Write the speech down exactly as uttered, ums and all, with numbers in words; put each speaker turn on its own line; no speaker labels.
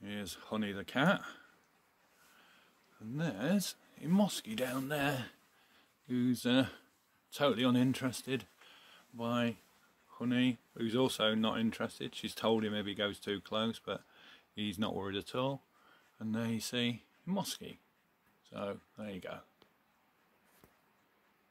Here's Honey the cat. And there's Emoski down there, who's uh, totally uninterested by Honey, who's also not interested. She's told him if he goes too close, but he's not worried at all. And there you see Emoski. So there you go.